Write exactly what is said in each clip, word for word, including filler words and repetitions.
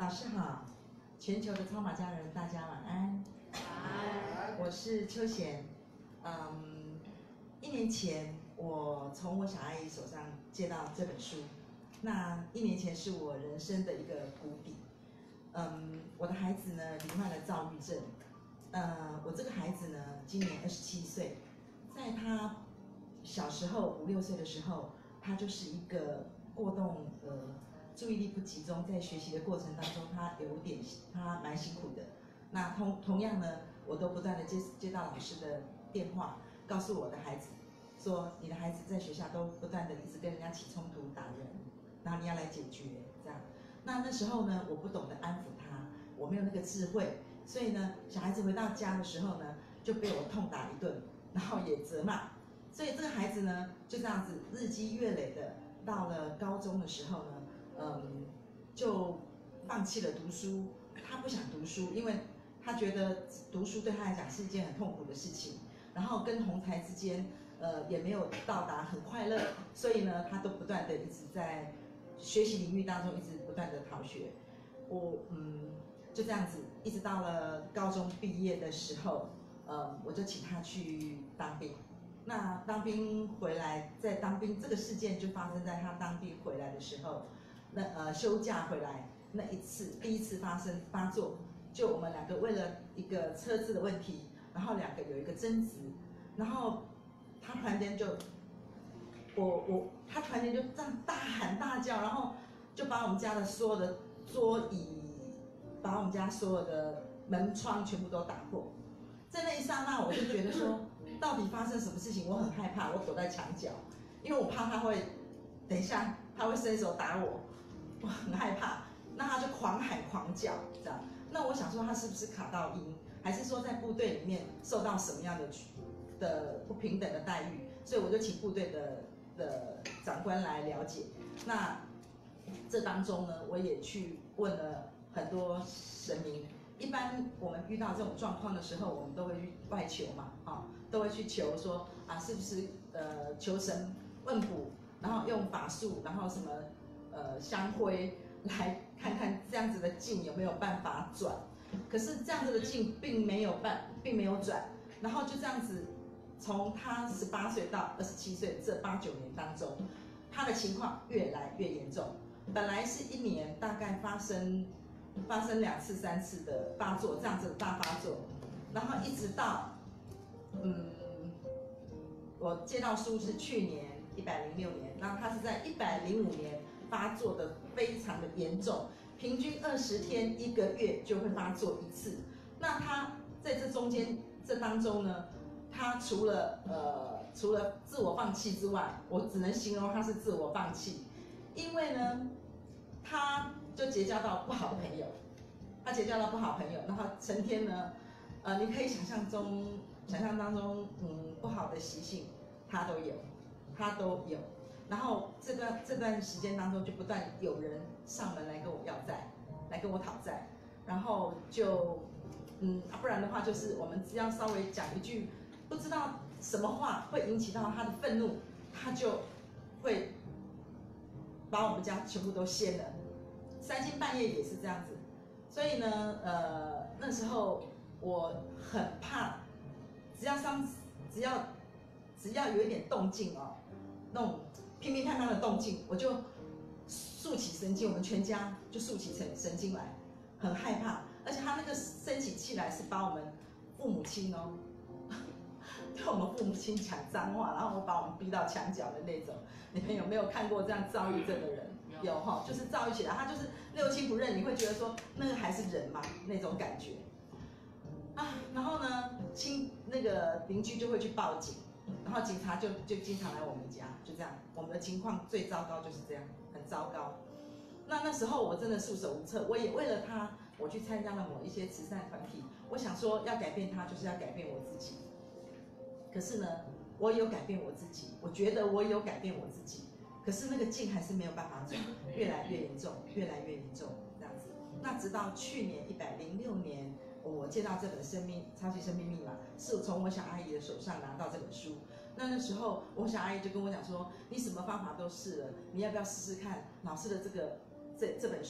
老师好，全球的超马家人，大家晚安。 晚安。 我是邱贤。嗯，一年前我从我小阿姨手上借到这本书，那一年前是我人生的一个谷底。嗯，我的孩子呢罹患了躁郁症。呃，我这个孩子呢今年二十七岁，在他小时候五六岁的时候，他就是一个过动呃。注意力不集中，在学习的过程当中，他有点他蛮辛苦的。那同同样呢，我都不断的接接到老师的电话，告诉我的孩子说，你的孩子在学校都不断的一直跟人家起冲突、打人，然后你要来解决这样。那那时候呢，我不懂得安抚他，我没有那个智慧，所以呢，小孩子回到家的时候呢，就被我痛打一顿，然后也责骂。所以这个孩子呢，就这样子日积月累的，到了高中的时候呢。嗯，就放弃了读书。他不想读书，因为他觉得读书对他来讲是一件很痛苦的事情。然后跟同才之间，呃，也没有到达很快乐，所以呢，他都不断的一直在学习领域当中一直不断的逃学。我嗯，就这样子，一直到了高中毕业的时候，呃，我就请他去当兵。那当兵回来，在当兵这个事件就发生在他当兵回来的时候。那呃休假回来那一次，第一次发生发作，就我们两个为了一个车子的问题，然后两个有一个争执，然后他突然间就，我我他突然间就这样大喊大叫，然后就把我们家的所有的桌椅，把我们家所有的门窗全部都打破。在那一刹那，我就觉得说，到底发生什么事情？我很害怕，我躲在墙角，因为我怕他会，等一下他会伸手打我。我很害怕，那他就狂喊狂叫，这样。那我想说，他是不是卡到音，还是说在部队里面受到什么样的的不平等的待遇？所以我就请部队的的长官来了解。那这当中呢，我也去问了很多神明。一般我们遇到这种状况的时候，我们都会去外求嘛，啊、哦，都会去求说啊，是不是呃求神问卜，然后用法术，然后什么。呃，香灰来看看这样子的劲有没有办法转，可是这样子的劲并没有办，并没有转，然后就这样子，从他十八岁到二十七岁这八九年当中，他的情况越来越严重。本来是一年大概发生发生两次三次的发作，这样子的大发作，然后一直到嗯，我接到书是去年一百零六年，然后他是在一百零五年。发作的非常的严重，平均二十天一个月就会发作一次。那他在这中间这当中呢，他除了呃除了自我放弃之外，我只能形容他是自我放弃，因为呢，他就结交到不好的朋友，他结交到不好的朋友，然后成天呢，呃，你可以想象中想象当中，嗯，不好的习性他都有，他都有。然后这段这段时间当中，就不断有人上门来跟我要债，来跟我讨债，然后就，嗯，啊、不然的话就是我们只要稍微讲一句不知道什么话会引起到他的愤怒，他就会把我们家全部都掀了，三更半夜也是这样子。所以呢，呃，那时候我很怕，只要上只要只要有一点动静哦，那种。乒乒乓乓的动静，我就竖起神经，我们全家就竖起神神经来，很害怕。而且他那个生起气来是把我们父母亲哦，对我们父母亲讲脏话，然后把我们逼到墙角的那种。你们有没有看过这样躁郁症的人？有哈，就是躁郁起来，他就是六亲不认，你会觉得说那个还是人吗？那种感觉啊。然后呢，亲那个邻居就会去报警。然后警察就就经常来我们家，就这样，我们的情况最糟糕就是这样，很糟糕。那那时候我真的束手无策，我也为了他，我去参加了某一些慈善团体，我想说要改变他，就是要改变我自己。可是呢，我有改变我自己，我觉得我有改变我自己，可是那个劲还是没有办法转，越来越严重，越来越严重，这样子。那直到去年一百零六年。我接到这本生命超级生命密码，是从我小阿姨的手上拿到这本书。那那时候我小阿姨就跟我讲说，你什么方法都试了，你要不要试试看老师的这个这这本书？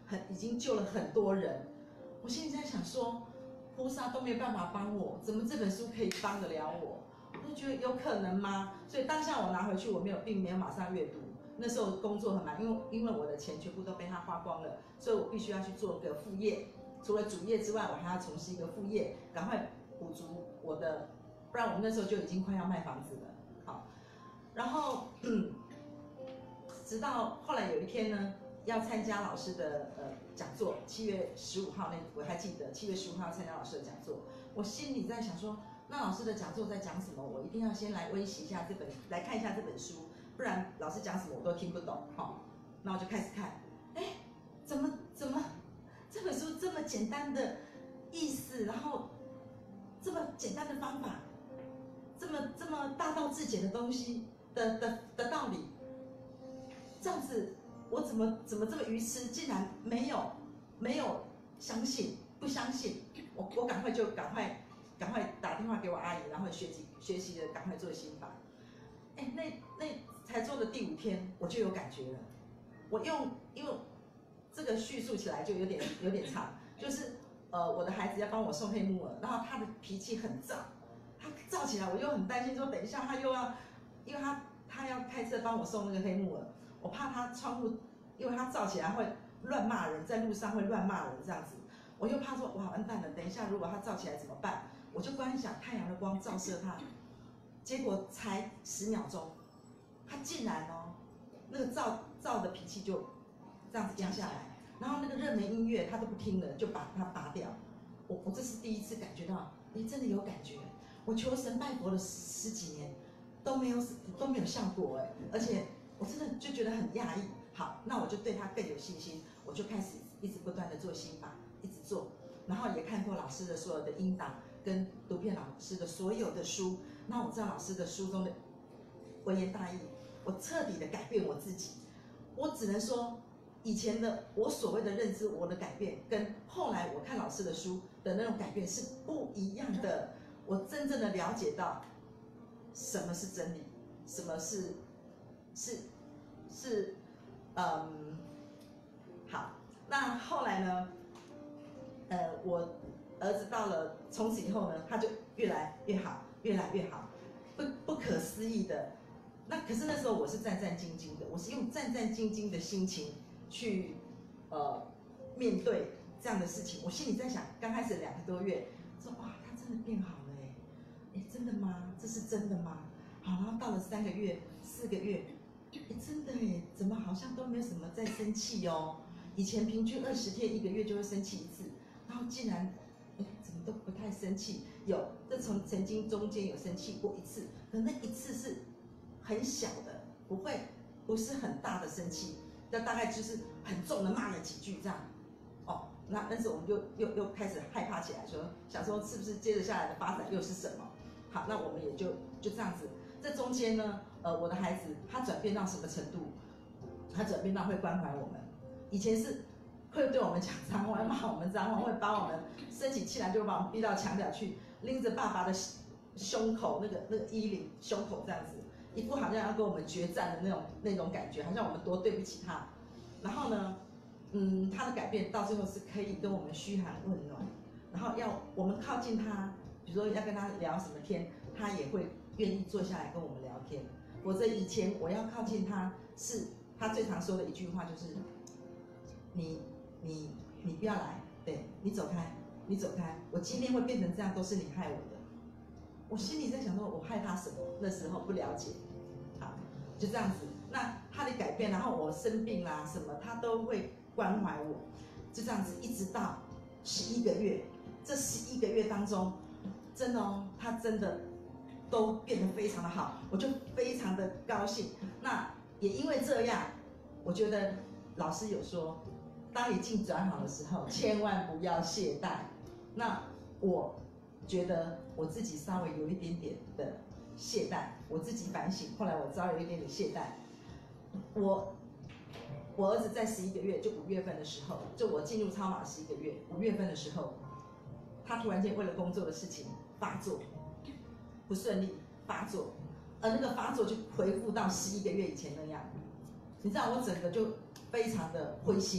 很已经救了很多人。我心里在想说，菩萨都没有办法帮我，怎么这本书可以帮得了我？我就觉得有可能吗？所以当下我拿回去，我没有并没有马上阅读。那时候工作很忙，因为因为我的钱全部都被他花光了，所以我必须要去做个副业。除了主业之外，我还要从事一个副业，赶快补足我的，不然我们那时候就已经快要卖房子了。好，然后嗯，直到后来有一天呢，要参加老师的呃讲座，七月十五号那我还记得，七月十五号要参加老师的讲座，我心里在想说，那老师的讲座在讲什么？我一定要先来温习一下这本，来看一下这本书，不然老师讲什么我都听不懂。好，那我就开始看，哎，怎么怎么这本书这么简单的意思，然后这么简单的方法，这么这么大道至简的东西的的的道理，这样子我怎么怎么这么愚痴，竟然没有没有相信，不相信，我我赶快就赶快赶快打电话给我阿姨，然后学习学习的赶快做心法。哎，那那才做的第五天我就有感觉了，我用因为这个叙述起来就有点有点长，就是呃我的孩子要帮我送黑木耳，然后他的脾气很躁，他躁起来我又很担心说等一下他又要，因为他他要开车帮我送那个黑木耳，我怕他窗户，因为他躁起来会乱骂人，在路上会乱骂人这样子，我又怕说哇完蛋了，等一下如果他躁起来怎么办？我就观想太阳的光照射他，结果才十秒钟，他竟然哦那个躁躁的脾气就这样子降下来，然后那个热门音乐他都不听了，就把它拔掉。我我这是第一次感觉到，哎，真的有感觉。我求神拜佛了十几年，都没有都没有效果哎，而且我真的就觉得很讶异。好，那我就对他更有信心，我就开始一直不断的做心法，一直做，然后也看过老师的所有的音档，跟读遍老师的所有的书，那我知道老师的书中的微言大义，我彻底的改变我自己。我只能说，以前的我所谓的认知，我的改变，跟后来我看老师的书的那种改变是不一样的。我真正的了解到什么是真理，什么是是是嗯好。那后来呢？呃，我儿子到了从此以后呢，他就越来越好，越来越好，不不可思议的。那可是那时候我是战战兢兢的，我是用战战兢兢的心情去呃面对这样的事情。我心里在想，刚开始两个多月，说哇，他真的变好了哎，哎真的吗？这是真的吗？好，然后到了三个月、四个月，哎真的哎，怎么好像都没有什么在生气哦？以前平均二十天一个月就会生气一次，然后竟然哎怎么都不太生气。有，这从曾经中间有生气过一次，可那一次是很小的，不会不是很大的生气，那大概就是很重的骂了几句这样。哦，那但是我们就又又开始害怕起来，说想说是不是接着下来的发展又是什么？好，那我们也就就这样子。这中间呢，呃，我的孩子他转变到什么程度？他转变到会关怀我们。以前是会对我们讲脏话，骂我们脏话，会把我们生起气来就把我们逼到墙角去，拎着爸爸的胸口那个那个衣领胸口这样子，一副好像要跟我们决战的那种那种感觉，好像我们多对不起他。然后呢，嗯，他的改变到最后是可以跟我们嘘寒问暖，然后要我们靠近他，比如说要跟他聊什么天，他也会愿意坐下来跟我们聊天。否则以前我要靠近他，是他最常说的一句话就是。你你你不要来，对你走开，你走开，我今天会变成这样都是你害我的。我心里在想说，我害他什么？那时候不了解，好，就这样子。那他的改变，然后我生病啦什么，他都会关怀我，就这样子一直到十一个月。这十一个月当中，真的哦，他真的都变得非常的好，我就非常的高兴。那也因为这样，我觉得老师有说。当你境转好的时候，千万不要懈怠。那我觉得我自己稍微有一点点的懈怠，我自己反省，后来我稍微有一点点懈怠。我我儿子在十一个月，就五月份的时候，就我进入超马十一个月，五月份的时候，他突然间为了工作的事情发作，不顺利发作，而那个发作就恢复到十一个月以前那样。你知道我整个就非常的灰心。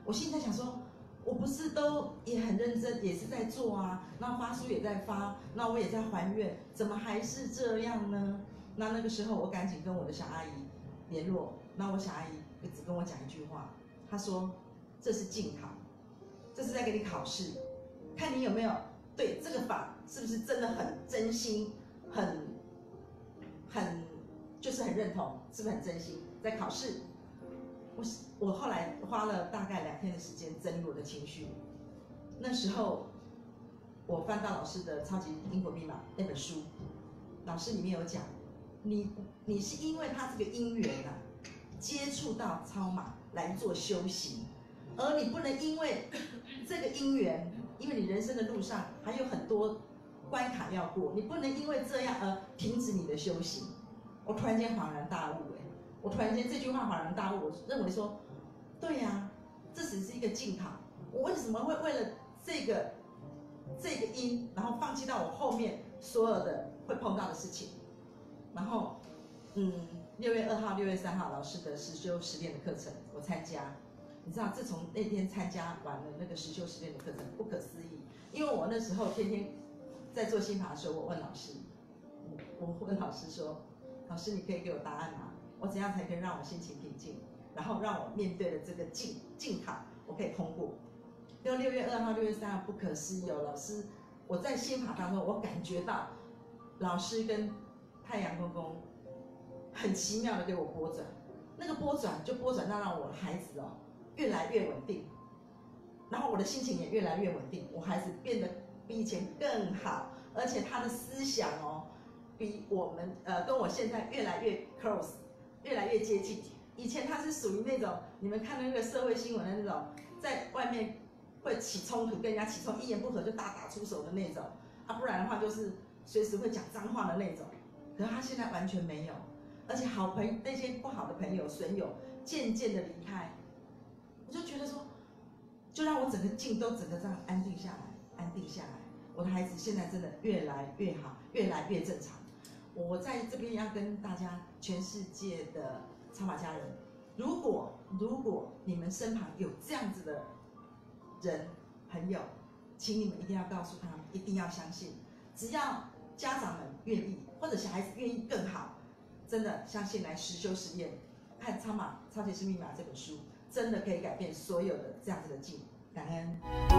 我心里在想说，我不是都也很认真，也是在做啊，那发书也在发，那我也在还愿，怎么还是这样呢？那那个时候我赶紧跟我的小阿姨联络，那我小阿姨就只跟我讲一句话，她说这是竞考，这是在给你考试，看你有没有对这个法是不是真的很真心，很很就是很认同，是不是很真心在考试？我我后来花了大概两天的时间整理我的情绪。那时候我翻到老师的《超级因果密码》那本书，老师里面有讲，你你是因为他这个因缘啊，接触到超马来做修行，而你不能因为这个因缘，因为你人生的路上还有很多关卡要过，你不能因为这样而停止你的修行。我突然间恍然大悟，哎。我突然间这句话恍然大悟，我认为说，对呀、啊，这只是一个竞考，我为什么会为了这个这个因，然后放弃到我后面所有的会碰到的事情？然后，嗯，六月二号、六月三号老师的实修实练的课程我参加，你知道，自从那天参加完了那个实修实练的课程，不可思议，因为我那时候天天在做心法的时候，我问老师，我问老师说，老师你可以给我答案吗？我怎样才可以让我心情平静，然后让我面对的这个境境考，我可以通过？因为六月二号、六月三号不可思议哦，老师，我在心法当中，我感觉到老师跟太阳公公很奇妙的给我拨转，那个拨转就拨转到让我的孩子哦越来越稳定，然后我的心情也越来越稳定，我孩子变得比以前更好，而且他的思想哦比我们呃跟我现在越来越 close。越来越接近。以前他是属于那种你们看那个社会新闻的那种，在外面会起冲突，跟人家起冲突，一言不合就大打出手的那种，啊，不然的话就是随时会讲脏话的那种。可是他现在完全没有，而且好朋那些不好的朋友、损友渐渐的离开，我就觉得说，就让我整个劲都整个这样安定下来，安定下来。我的孩子现在真的越来越好，越来越正常。我在这边要跟大家，全世界的超马家人，如果如果你们身旁有这样子的人朋友，请你们一定要告诉他们，一定要相信，只要家长们愿意，或者小孩子愿意更好，真的相信来实修实验，看《超马超级是密码》这本书，真的可以改变所有的这样子的境。感恩。